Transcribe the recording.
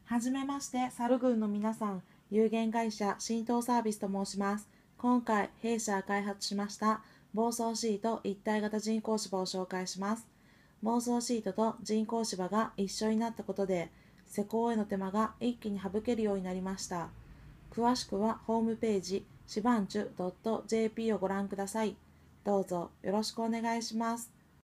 はじめまして、サル軍の皆さん、有限会社浸透サービスと申します。今回、弊社が開発しました防草シート一体型人工芝を紹介します。防草シートと人工芝が一緒になったことで、施工への手間が一気に省けるようになりました。詳しくはホームページ、しばんちゅ .jp をご覧ください。どうぞよろしくお願いします。